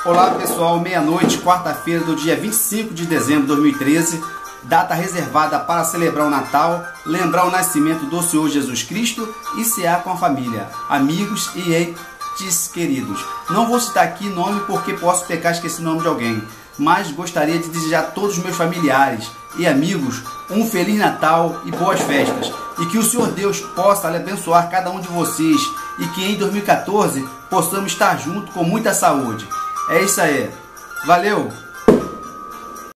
Olá pessoal, meia-noite, quarta-feira do dia 25 de dezembro de 2013, data reservada para celebrar o Natal, lembrar o nascimento do Senhor Jesus Cristo e cear com a família, amigos e entes queridos. Não vou citar aqui nome porque posso pecar e esquecer o nome de alguém, mas gostaria de desejar a todos os meus familiares e amigos um Feliz Natal e boas festas. E que o Senhor Deus possa abençoar cada um de vocês e que em 2014 possamos estar juntos com muita saúde. É isso aí. Valeu!